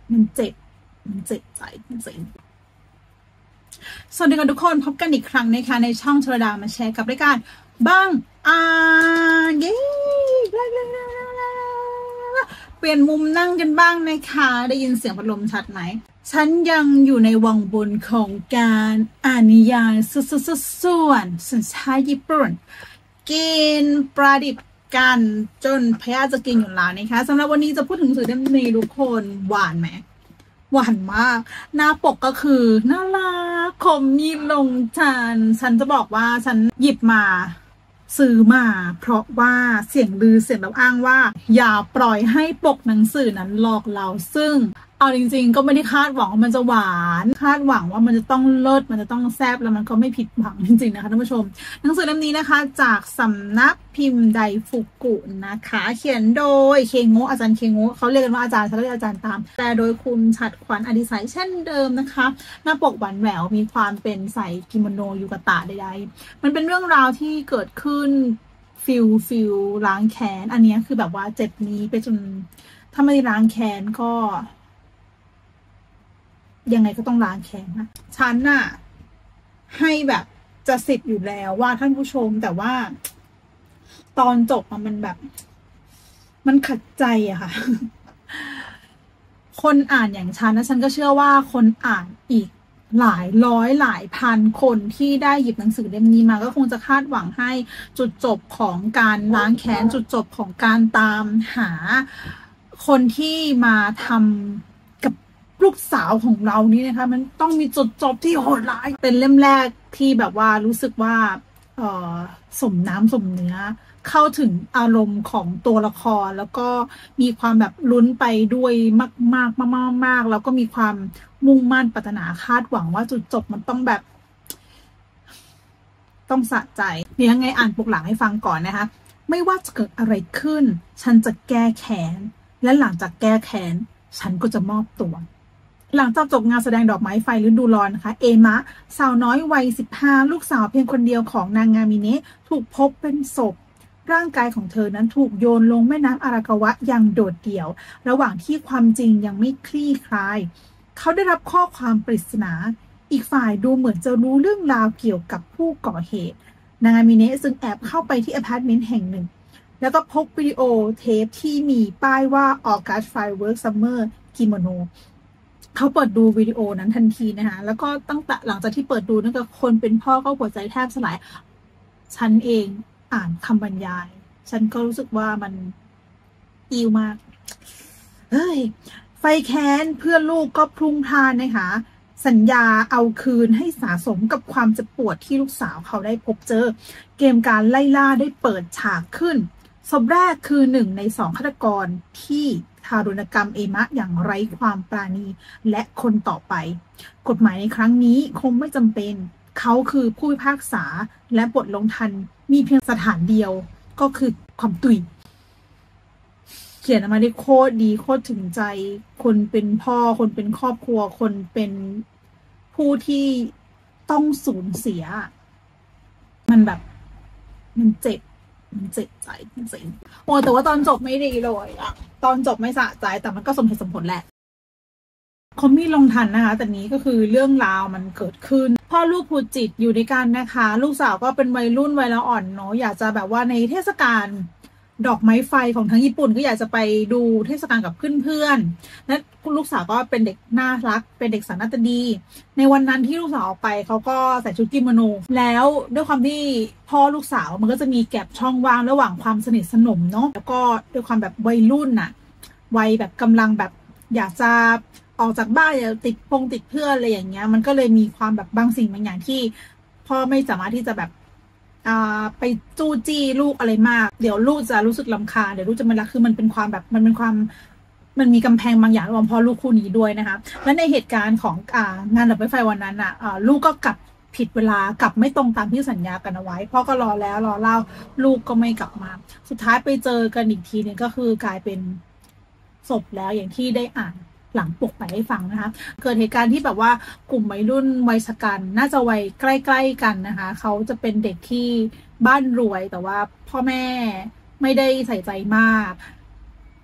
มันเจ็บใจจริงๆสวัสดีค่ะทุกคนพบกันอีกครั้งนะคะในช่องชลดามาแชร์กับรายการบ้างเย้เปลี่ยนมุมนั่งกันบ้างนะคะได้ยินเสียงพัดลมชัดไหมฉันยังอยู่ในวังบนของการอ่านนิยายส่วนสัญชาติญี่ปุ่นกินปลาดิบกันจนพยาจะกินอยู่แล้วนะคะสำหรับวันนี้จะพูดถึงสื่อเล่มนี้ทุกคนหวานไหมหวานมากหน้าปกก็คือน่ารักคมมีลงฉันจะบอกว่าฉันหยิบมาซื้อมาเพราะว่าเสียงลือเสียงเล่าอ้างว่าอย่าปล่อยให้ปกหนังสือนั้นหลอกเราซึ่งเอาจริงๆก็ไม่ได้คาดหวังว่ามันจะหวานคาดหวังว่ามันจะต้องเลิศมันจะต้องแซ่บแล้วมันก็ไม่ผิดหวังจริงๆนะคะท่านผู้ชมหนังสือเล่มนี้นะคะจากสำนักพิมพ์ไดฟุกุนะคะเขียนโดยเคโงะอาจารย์เคโงะเขาเรียกกันว่าอาจารย์เขาเรียกอาจารย์ตามแต่โดยคุณฉัตรขวัญอดิศัยเช่นเดิมนะคะหน้าปกหวานแหววมีความเป็นใส่กิโมโนยูกะตะใดๆมันเป็นเรื่องราวที่เกิดขึ้นฟิลล้างแค้นอันนี้คือแบบว่าเจ็บนี้ไปจนถ้าไม่ล้างแค้นก็ยังไงก็ต้องล้างแค้นนะฉันน่ะให้แบบจะ10อยู่แล้วว่าท่านผู้ชมแต่ว่าตอนจบมันแบบมันขัดใจอะค่ะ คนอ่านอย่างฉันนะฉันก็เชื่อว่าคนอ่านอีกหลายร้อยหลายพันคนที่ได้หยิบหนังสือเล่มนี้มาก็คงจะคาดหวังให้จุดจบของการล้างแค้นจุดจบของการตามหาคนที่มาทำกับลูกสาวของเรานี่นะคะมันต้องมีจุดจบที่โหดร้ายเป็นเล่มแรกที่แบบว่ารู้สึกว่าสมน้ำสมเนื้อเข้าถึงอารมณ์ของตัวละครแล้วก็มีความแบบลุ้นไปด้วยมากแล้วก็มีความมุ่งมั่นปรารถนาคาดหวังว่าจุดจบมันต้องแบบต้องสะใจเดี๋ยวยังไงอ่านปกหลังให้ฟังก่อนนะคะไม่ว่าจะเกิดอะไรขึ้นฉันจะแก้แค้นและหลังจากแก้แค้นฉันก็จะมอบตัวหลังจากจบงานแสดงดอกไม้ไฟฤดูร้อนนะคะเอมะสาวน้อยวัย15ลูกสาวเพียงคนเดียวของนางงามิเนะถูกพบเป็นศพร่างกายของเธอนั้นถูกโยนลงแม่น้ำอารากาวะอย่างโดดเดี่ยวระหว่างที่ความจริงยังไม่คลี่คลายเขาได้รับข้อความปริศนาอีกฝ่ายดูเหมือนจะรู้เรื่องราวเกี่ยวกับผู้ก่อเหตุนางงามิเนะซึ่งแอบเข้าไปที่อพาร์ตเมนต์แห่งหนึ่งแล้วก็พบวิดีโอเทปที่มีป้ายว่า August Fireworks Summer Kimonoเขาเปิดดูวิดีโอนั้นทันทีนะคะแล้วก็ตั้งแต่หลังจากที่เปิดดูนั่นก็คนเป็นพ่อก็หัวใจแทบสลายฉันเองอ่านคำบรรยายฉันก็รู้สึกว่ามันอิวมากเฮ้ยไฟแค้นเพื่อนลูกก็พรุ่งพล่านนะคะสัญญาเอาคืนให้สะสมกับความเจ็บปวดที่ลูกสาวเขาได้พบเจอเกมการไล่ล่าได้เปิดฉากขึ้นศพแรกคือ1 ใน 2ฆาตกรที่ทารุณกรรมเอมะอย่างไร้ความปราณีและคนต่อไปกฎหมายในครั้งนี้คงไม่จำเป็นเขาคือผู้พิพากษาและบทลงทันมีเพียงสถานเดียวก็คือความตุยเขียนออกมาได้โคตรดีโคตรถึงใจคนเป็นพ่อคนเป็นครอบครัวคนเป็นผู้ที่ต้องสูญเสียมันแบบมันเจ็บใจจริงๆโอ้แต่ว่าตอนจบไม่ดีเลยอะตอนจบไม่สะใจแต่มันก็สมเหตุสมผลแหละเขามีลงทันนะคะแต่นี้ก็คือเรื่องราวมันเกิดขึ้นพ่อลูกผูกจิตอยู่ด้วยกันนะคะลูกสาวก็เป็นวัยรุ่นวัยละอ่อนเนาะอยากจะแบบว่าในเทศกาลดอกไม้ไฟของทั้งญี่ปุ่นก็อยากจะไปดูเทศกาลกับเพื่อนๆและลูกสาวก็เป็นเด็กน่ารักเป็นเด็กสันทัดดีในวันนั้นที่ลูกสาวออกไปเขาก็ใส่ชุดกิโมโนแล้วด้วยความที่พ่อลูกสาวมันก็จะมีแก็บช่องว่างระหว่างความสนิทสนมเนาะแล้วก็ด้วยความแบบวัยรุ่นน่ะวัยแบบกำลังแบบอยากจะออกจากบ้านอยากติดเพื่อนอะไรอย่างเงี้ยมันก็เลยมีความแบบบางสิ่งบางอย่างที่พ่อไม่สามารถที่จะแบบไปจู้จี้ลูกอะไรมากเดี๋ยวลูกจะรู้สึกรำคาญเดี๋ยวลูกจะไม่รักคือมันเป็นความแบบมันเป็นความมันมีกำแพงบางอย่างระหว่างพ่อลูกคู่นี้ด้วยนะคะและในเหตุการณ์ของงานดอกไม้ไฟวันนั้นลูกก็กลับผิดเวลากลับไม่ตรงตามที่สัญญากันเอาไว้พ่อก็รอแล้วรอเล่าลูกก็ไม่กลับมาสุดท้ายไปเจอกันอีกทีนึงก็คือกลายเป็นศพแล้วอย่างที่ได้อ่านหลังปกไปให้ฟังนะคะเกิดเหตุการณ์ที่แบบว่ากลุ่มวัยรุ่นวัยชกันน่าจะวัยใกล้ๆกันนะคะเขาจะเป็นเด็กที่บ้านรวยแต่ว่าพ่อแม่ไม่ได้ใส่ใจมาก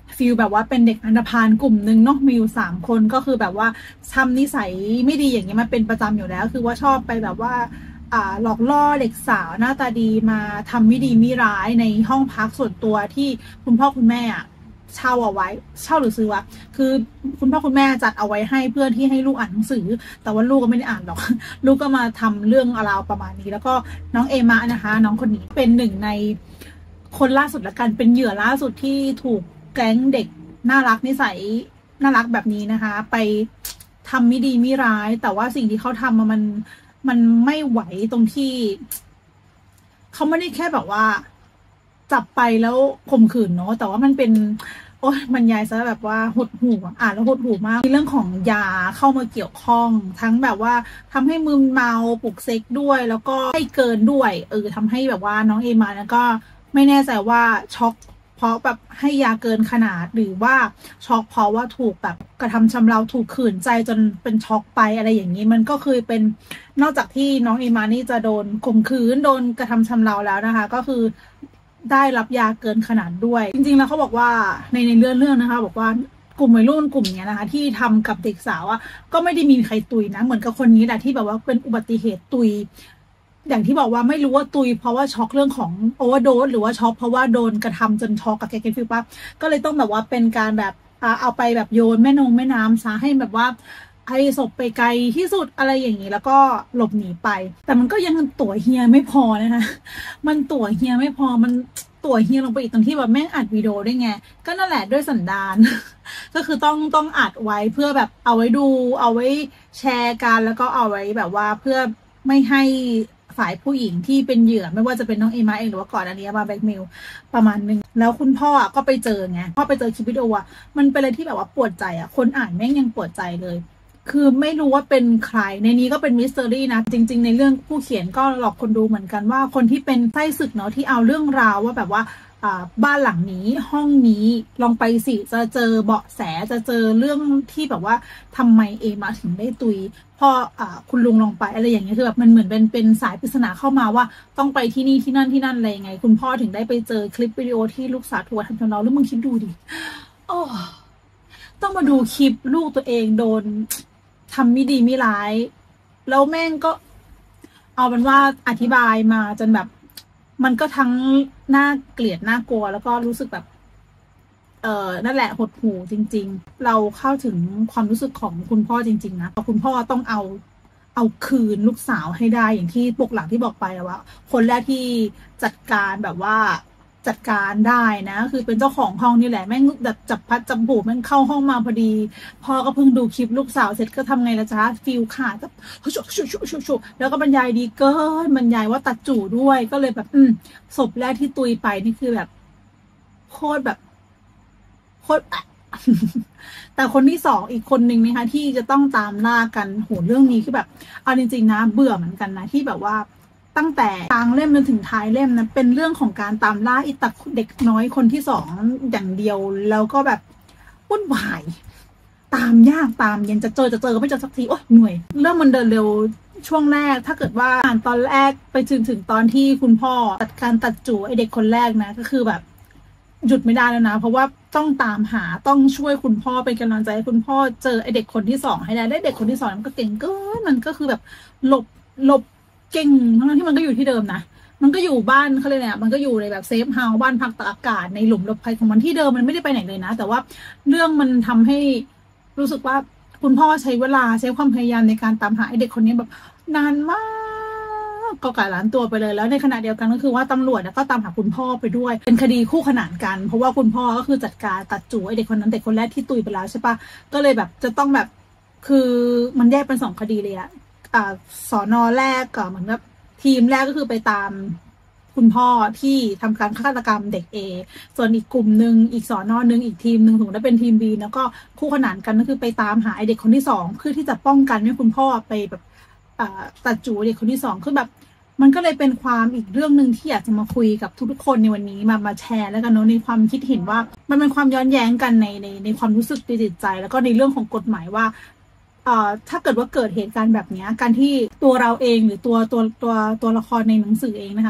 ฟีลแบบว่าเป็นเด็กอันธพาลกลุ่มหนึ่งเนาะมีอยู่3 คนก็คือแบบว่าทำนิสัยไม่ดีอย่างนี้มาเป็นประจำอยู่แล้วคือว่าชอบไปแบบว่าหลอกล่อเด็กสาวหน้าตาดีมาทำไม่ดีไม่ร้ายในห้องพักส่วนตัวที่คุณพ่อคุณแม่เช่าเอาไว้เช่าหรือซื้อวะคือคุณพ่อคุณแม่จัดเอาไว้ให้เพื่อที่ให้ลูกอ่านหนังสือแต่ว่าลูกก็ไม่ได้อ่านหรอกลูกก็มาทำเรื่องราวประมาณนี้แล้วก็น้องเอมะนะคะน้องคนนี้เป็นหนึ่งในคนล่าสุดละกันเป็นเหยื่อล่าสุดที่ถูกแก๊งเด็กน่ารักนิสัยน่ารักแบบนี้นะคะไปทำไม่ดีไม่ร้ายแต่ว่าสิ่งที่เขาทำมันไม่ไหวตรงที่เขาไม่ได้แค่แบบว่าจับไปแล้วข่มขืนเนาะแต่ว่ามันเป็นโอ้ยบรรยายซะแบบว่าหดหู่อ่านแล้วหดหู่มากมีเรื่องของยาเข้ามาเกี่ยวข้องทั้งแบบว่าทำให้มึนเมาปลุกเซ็กด้วยแล้วก็ให้เกินด้วยทำให้แบบว่าน้องเอมาแล้วก็ไม่แน่ใจว่าช็อกเพราะแบบให้ยาเกินขนาดหรือว่าช็อกเพราะว่าถูกแบบกระทำชำเราถูกขืนใจจนเป็นช็อกไปอะไรอย่างนี้มันก็คือเป็นนอกจากที่น้องเอมานี่จะโดนข่มขืนโดนกระทำชำเราแล้วนะคะก็คือได้รับยาเกินขนาดด้วยจริงๆแล้วเขาบอกว่าในเรื่องนะคะบอกว่ากลุ่มวัยรุ่นกลุ่มนี้นะคะที่ทำกับเด็กสาวก็ไม่ได้มีใครตุยนะเหมือนกับคนนี้แหละที่แบบว่าเป็นอุบัติเหตุตุยอย่างที่บอกว่าไม่รู้ว่าตุยเพราะว่าช็อกเรื่องของโอเวอร์โดสหรือว่าช็อกเพราะว่าโดนกระทำจนช็อกกับแกฟิลปั๊บก็เลยต้องแบบว่าเป็นการแบบเอาไปแบบโยนแม่น้ำซะให้แบบว่าให้ศพไปไกลที่สุดอะไรอย่างนี้แล้วก็หลบหนีไปแต่มันก็ยังตั๋วเฮียไม่พอนะคะมันตั๋วเฮียไม่พอมันตั๋วเฮียลงไปอีกตรงที่แบบแม่งอัดวิดีโอได้ไงก็นั่นแหละด้วยสันดาน ก็คือต้องอัดไว้เพื่อแบบเอาไว้ดูเอาไว้แชร์กันแล้วก็เอาไว้แบบว่าเพื่อไม่ให้ฝ่ายผู้หญิงที่เป็นเหยื่อไม่ว่าจะเป็นน้องเอมาเองหรือว่าก่อนอันนี้มาแบล็กเมลประมาณนึงแล้วคุณพ่อก็ไปเจอไงพ่อไปเจอคลิปวิดีโอมันเป็นอะไรที่แบบว่าปวดใจคนอ่านแม่งยังปวดใจเลยคือไม่รู้ว่าเป็นใครในนี้ก็เป็นมิสเตอรี่นะจริงๆในเรื่องผู้เขียนก็หลอกคนดูเหมือนกันว่าคนที่เป็นไส้ศึกเนาะที่เอาเรื่องราวว่าแบบว่าบ้านหลังนี้ห้องนี้ลองไปสิจะเจอเบาะแสจะเจอเรื่องที่แบบว่าทำไมเอมาถึงได้ตุยพอคุณลุงลองไปอะไรอย่างเงี้ยคือแบบมันเหมือนเป็นสายปริศนาเข้ามาว่าต้องไปที่นี่ที่นั่นที่นั่นอะไรยังไงคุณพ่อถึงได้ไปเจอคลิปวิดีโอที่ลูกสาวทัวร์ทำจนเราแล้วมึงคิดดูดิโอ้ต้องมาดูคลิปลูกตัวเองโดนทำไม่ดีไม่ร้ายแล้วแม่งก็เอาเป็นว่าอธิบายมาจนแบบมันก็ทั้งน่าเกลียดน่ากลัวแล้วก็รู้สึกแบบนั่นแหละหดหู่จริงๆเราเข้าถึงความรู้สึกของคุณพ่อจริงๆนะเพราะคุณพ่อต้องเอาคืนลูกสาวให้ได้อย่างที่ปกหลังที่บอกไปว่าคนแรกที่จัดการแบบว่าจัดการได้นะคือเป็นเจ้าของห้องนี่แหละแม่งแบบจับพัดจับผูกแม่งเข้าห้องมาพอดีพ่อก็เพิ่งดูคลิปลูกสาวเสร็จก็ทำไงล่ะจ๊ะฟิลขาดแบบชุแล้วก็บรรยายดีเกินบรรยายว่าตัดจู่ด้วยก็เลยแบบศพแรกที่ตุยไปนี่คือแบบโคตรแบบโคตรแต่คนที่สองอีกคนนึงนะคะที่จะต้องตามล่ากันโหเรื่องนี้คือแบบเอาจริงๆนะเบื่อเหมือนกันนะที่แบบว่าตั้งแต่กลางเล่มจนถึงท้ายเล่มนะเป็นเรื่องของการตามล่าอีตาเด็กน้อยคนที่2อย่างเดียวแล้วก็แบบวุ่นวายตามยากตามเย็นจะเจอก็ไม่เจอสักทีโอ๊ยเหนื่อยเรื่องมันเดินเร็วช่วงแรกถ้าเกิดว่าอ่านตอนแรกไปถึงตอนที่คุณพ่อจัดการตัดจู่ไอเด็กคนแรกนะก็คือแบบหยุดไม่ได้แล้วนะเพราะว่าต้องตามหาต้องช่วยคุณพ่อเป็นกำลังใจให้คุณพ่อเจอไอเด็กคนที่2ให้ได้เด็กคนที่2มันก็เก่งเกินมันก็คือแบบหลบเก่งทั้งที่มันก็อยู่ที่เดิมนะมันก็อยู่บ้านเขาเลยเนี่ยมันก็อยู่ในแบบเซฟเฮาส์บ้านพักตากอากาศในหลุมหลบภัยของมันที่เดิมมันไม่ได้ไปไหนเลยนะแต่ว่าเรื่องมันทำให้รู้สึกว่าคุณพ่อใช้เวลาใช้ความพยายามในการตามหาไอเด็กคนนี้แบบนานมากก็กลายล้านตัวไปเลยแล้วในขณะเดียวกันก็คือว่าตำรวจก็ตามหาคุณพ่อไปด้วยเป็นคดีคู่ขนานกันเพราะว่าคุณพ่อก็คือจัดการตัดจู่ไอเด็กคนนั้นเด็กคนแรกที่ตุยไปแล้วใช่ปะก็เลยแบบจะต้องแบบคือมันแยกเป็น2คดีเลยอะสน.แรกก็เหมือนแบบทีมแรกก็คือไปตามคุณพ่อที่ทำการฆาตกรรมเด็ก A ส่วนอีกกลุ่มหนึ่งอีกสน.หนึ่งอีกทีมหนึ่งถึงได้เป็นทีม B แล้วก็คู่ขนานกันก็คือไปตามหาไอเด็กคนที่2เพื่อที่จะป้องกันไม่คุณพ่อไปแบบตัดจู่เด็กคนที่2คือแบบมันก็เลยเป็นความอีกเรื่องหนึ่งที่อยากจะมาคุยกับทุกๆคนในวันนี้มาแชร์แล้วกันเนาะในความคิดเห็นว่ามันเป็นความย้อนแย้งกันในความรู้สึกจิตใจแล้วก็ในเรื่องของกฎหมายว่าถ้าเกิดว่าเกิดเหตุการณ์แบบนี้การที่ตัวเราเองหรือตัวละครในหนังสือเองนะคะไป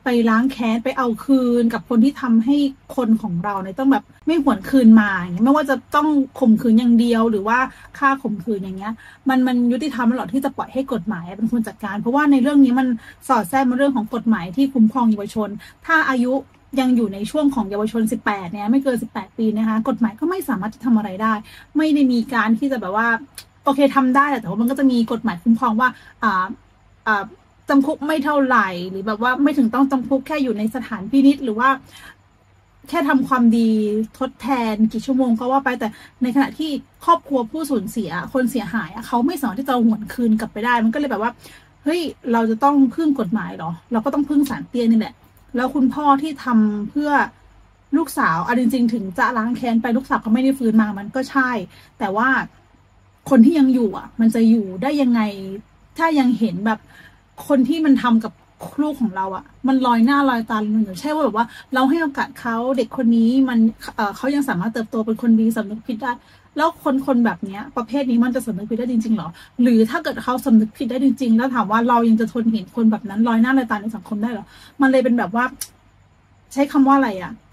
ไปล้างแค้นไปเอาคืนกับคนที่ทำให้คนของเราเนี่ยต้องแบบไม่หวนคืนมาอย่างเงี้ยไม่ว่าจะต้องข่มขืนอย่างเดียวหรือว่าฆ่าข่มขืนอย่างเงี้ยมันยุติธรรมหรอที่จะปล่อยให้กฎหมายเป็นคนจัดการเพราะว่าในเรื่องนี้มันสอดแทรกมาเรื่องของกฎหมายที่คุ้มครองเยาวชนถ้าอายุยังอยู่ในช่วงของเยาวชน18เนี่ยไม่เกิน18 ปีนะคะกฎหมายก็ไม่สามารถจะทำอะไรได้ไม่ได้มีการที่จะแบบว่าโอเคทำได้แต่ว่ามันก็จะมีกฎหมายคุ้มครองว่าจำคุกไม่เท่าไหร่หรือแบบว่าไม่ถึงต้องจำคุกแค่อยู่ในสถานพินิจหรือว่าแค่ทำความดีทดแทนกี่ชั่วโมงก็ว่าไปแต่ในขณะที่ครอบครัวผู้สูญเสียคนเสียหายเขาไม่สามารถที่จะหวนคืนกลับไปได้มันก็เลยแบบว่าเฮ้ยเราจะต้องพึ่งกฎหมายหรอเราก็ต้องพึ่งศาลเตี้ยนี่แหละแล้วคุณพ่อที่ทำเพื่อลูกสาวจริงๆถึงจะล้างแค้นไปลูกสาวเขาไม่ได้ฟื้นมามันก็ใช่แต่ว่าคนที่ยังอยู่มันจะอยู่ได้ยังไงถ้ายังเห็นแบบคนที่มันทำกับลูกของเรามันลอยหน้าลอยตามันอยู่ใช่ว่าแบบว่าเราให้โอกาสเขาเด็กคนนี้มันเขายังสามารถเติบโตเป็นคนดีสำนึกผิดได้แล้วคนแบบนี้ประเภทนี้มันจะสำนึกผิดได้จริงๆหรอหรือถ้าเกิดเขาสำนึกผิดได้จริงๆแล้วถามว่าเรายังจะทนเห็นคนแบบนั้นลอยหน้าลอยตาในสังคมได้หรอมันเลยเป็นแบบว่าใช้คำว่าอะไร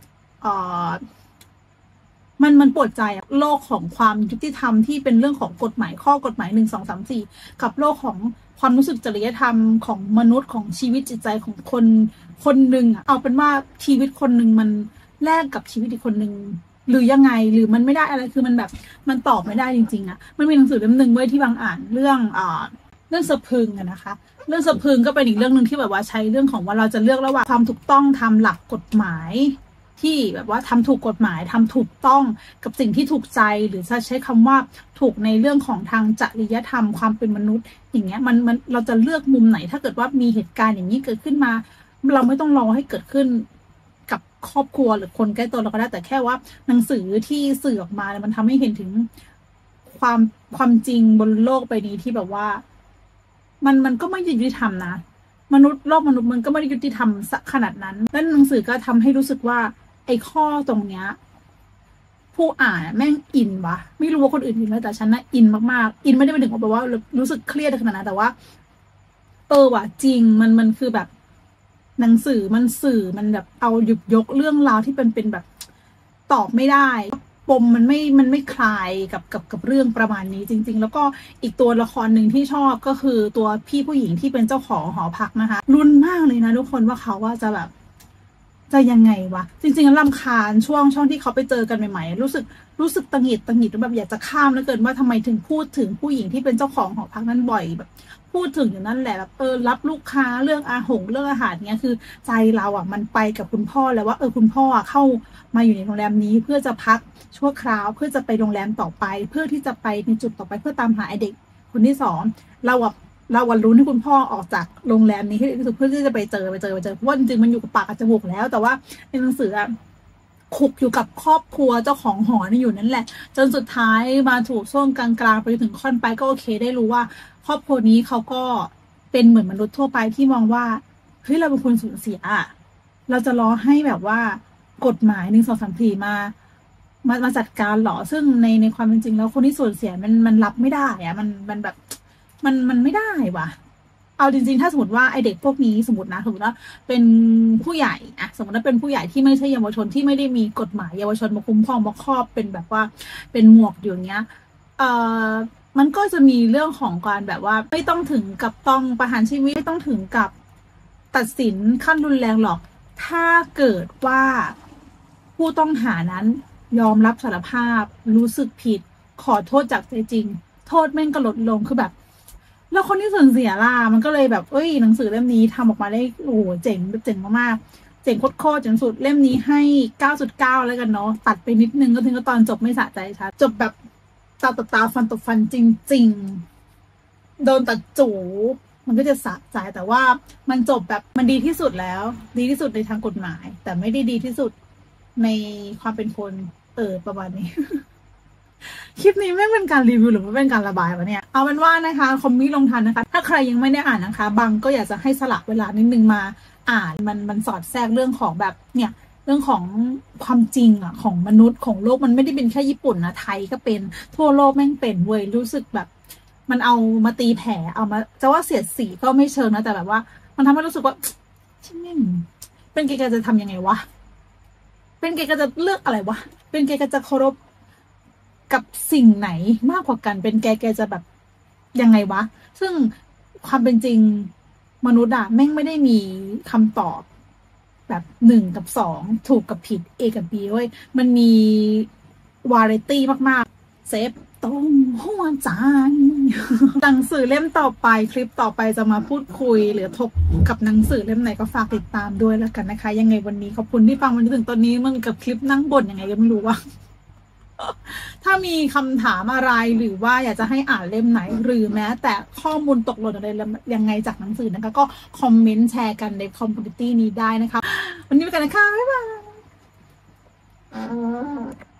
มันปวดใจโลกของความยุติธรรมที่เป็นเรื่องของกฎหมายข้อกฎหมาย1 2 3 4กับโลกของความรู้สึกจริยธรรมของมนุษย์ของชีวิตจิตใจของคนหนึ่งเอาเป็นว่าชีวิตคนหนึ่งมันแลกกับชีวิตอีกคนหนึ่งหรือยังไงหรือมันไม่ได้อะไรคือมันแบบมันตอบไม่ได้จริงๆมันมีหนังสือเล่มหนึ่งเว้ยที่บางอ่านเรื่องสะพึงนะคะเรื่องสะพึงก็เป็นอีกเรื่องหนึ่งที่แบบว่าใช้เรื่องของว่าเราจะเลือกระหว่างความถูกต้องทำหลักกฎหมายที่แบบว่าทำถูกกฎหมายทำถูกต้องกับสิ่งที่ถูกใจหรือจะใช้คำว่าถูกในเรื่องของทางจริยธรรมความเป็นมนุษย์อย่างเงี้ยมันเราจะเลือกมุมไหนถ้าเกิดว่ามีเหตุการณ์อย่างนี้เกิดขึ้นมาเราไม่ต้องรอให้เกิดขึ้นกับครอบครัวหรือคนใกล้ตัวเราก็ได้แต่แค่ว่าหนังสือที่สื่อออกมามันทำให้เห็นถึงความจริงบนโลกใบนี้ที่แบบว่ามันก็ไม่ยุติธรรมนะโลกมนุษย์มันก็ไม่ได้ยุติธรรมขนาดนั้นแล้วหนังสือก็ทำให้รู้สึกว่าไอ้ข้อตรงเนี้ยผู้อ่านแม่งอินวะไม่รู้ว่าคนอื่นอินไหมแต่ฉันน่ะอินมากๆอินไม่ได้ไปถึงแบบว่ารู้สึกเครียดขนาดนั้นแต่ว่าว่ะจริงมันคือแบบหนังสือมันสื่อมันแบบเอาหยิบยกเรื่องราวที่เป็นแบบตอบไม่ได้ปมมันไม่คลายกับเรื่องประมาณนี้จริงๆแล้วก็อีกตัวละครหนึ่งที่ชอบก็คือตัวพี่ผู้หญิงที่เป็นเจ้าของหอพักนะคะรุนมากเลยนะทุกคนว่าเขาว่าจะแบบจะยังไงวะจริงๆรำคาญช่วงที่เขาไปเจอกันใหม่ๆรู้สึกตังหงิดแบบอยากจะข้ามแล้วเกินว่าทำไมถึงพูดถึงผู้หญิงที่เป็นเจ้าของหอพักนั้นบ่อยแบบพูดถึงอย่างนั้นแหละแบบรับลูกค้าเรื่องเรื่องอาหารเนี้ยคือใจเรามันไปกับคุณพ่อแล้วว่าคุณพ่อเข้ามาอยู่ในโรงแรมนี้เพื่อจะพักชั่วคราวเพื่อจะไปโรงแรมต่อไปเพื่อที่จะไปในจุดต่อไปเพื่อตามหาไอเด็กคนที่2เรารู้ให้คุณพ่อออกจากโรงแรมนี้ให้ที่สุดเพื่อที่จะไปเจอเพราะว่าจริงๆมันอยู่กับปากกับจมูกแล้วแต่ว่าในหนังสือคุกอยู่กับครอบครัวเจ้าของหอนี่อยู่นั่นแหละจนสุดท้ายมาถูกช่วงกลางๆไปถึงค่อนไปก็โอเคได้รู้ว่าครอบครัวนี้เขาก็เป็นเหมือนมนุษย์ทั่วไปที่มองว่าเฮ้ยเราเป็นคนสูญเสียเราจะรอให้แบบว่ากฎหมาย1 2 3 4มาจัดการหรอซึ่งในความเป็นจริงแล้วคนที่สูญเสียมันรับไม่ได้มันแบบมันไม่ได้ว่ะเอาจริงๆถ้าสมมติว่าไอเด็กพวกนี้สมมติว่าเป็นผู้ใหญ่สมมติว่าเป็นผู้ใหญ่ที่ไม่ใช่เยาวชนที่ไม่ได้มีกฎหมายเยาวชนมาคุ้มครองมาครอบเป็นแบบว่าเป็นหมวกอยู่เงี้ยมันก็จะมีเรื่องของการแบบว่าไม่ต้องถึงกับต้องประหารชีวิตไม่ต้องถึงกับตัดสินขั้นรุนแรงหรอกถ้าเกิดว่าผู้ต้องหานั้นยอมรับสารภาพรู้สึกผิดขอโทษจากใจจริงโทษแม่งก็ลดลงคือแบบแล้วคนที่สูญเสียล่ะมันก็เลยแบบหนังสือเล่มนี้ทำออกมาได้โอ้โหเจ๋งมากๆเจ๋งโคตรเจ๋งสุดเล่มนี้ให้ 9.9 แล้วกันเนาะตัดไปนิดนึงก็ถึงก็ตอนจบไม่สะใจชัดจบแบบตาต่อตาฟันต่อฟันจริงๆโดนตัดจูมันก็จะสะใจแต่ว่ามันจบแบบมันดีที่สุดแล้วดีที่สุดในทางกฎหมายแต่ไม่ได้ดีที่สุดในความเป็นคนประมาณนี้ คลิปนี้ไม่เป็นการรีวิวหรือว่าเป็นการระบายวะเนี่ยเอาเป็นว่านะคะคอมมิลงทันนะคะถ้าใครยังไม่ได้อ่านนะคะบางก็อยากจะให้สละเวลานิดนึงมาอ่านมันสอดแทรกเรื่องของแบบเนี่ยเรื่องของความจริงของมนุษย์ของโลกมันไม่ได้เป็นแค่ญี่ปุ่นนะไทยก็เป็นทั่วโลกแม่งเป็นเว้ยรู้สึกแบบมันเอามาตีแผลเอามาจะว่าเสียดสีก็ไม่เชิงนะแต่แบบว่ามันทำให้รู้สึกว่าชิ้นนี่เป็นแกจะทำยังไงวะเป็นแกจะเลือกอะไรวะเป็นแกจะเคารพกับสิ่งไหนมากกว่ากันเป็นแกจะแบบยังไงวะซึ่งความเป็นจริงมนุษย์อะแม่งไม่ได้มีคำตอบแบบ1 กับ 2ถูกกับผิด A กับ B เว้ยมันมีวาไรตี้มากๆเซฟตรงหัวใจหนังสือเล่มต่อไปคลิปต่อไปจะมาพูดคุยหรือถกกับหนังสือเล่มไหนก็ฝากติดตามด้วยแล้วกันนะคะยังไงวันนี้ขอบคุณที่ฟังมาถึงตอนนี้มันกับคลิปนั่งบ่นยังไงก็ไม่รู้ว่าถ้ามีคำถามอะไรหรือว่าอยากจะให้อ่านเล่มไหนหรือแม้แต่ข้อมูลตกหล่นอะไรยังไงจากหนังสือนะคะก็คอมเมนต์แชร์กันในคอมมูนิตี้นี้ได้นะคะวันนี้ไปกันนะคะบ๊ายบาย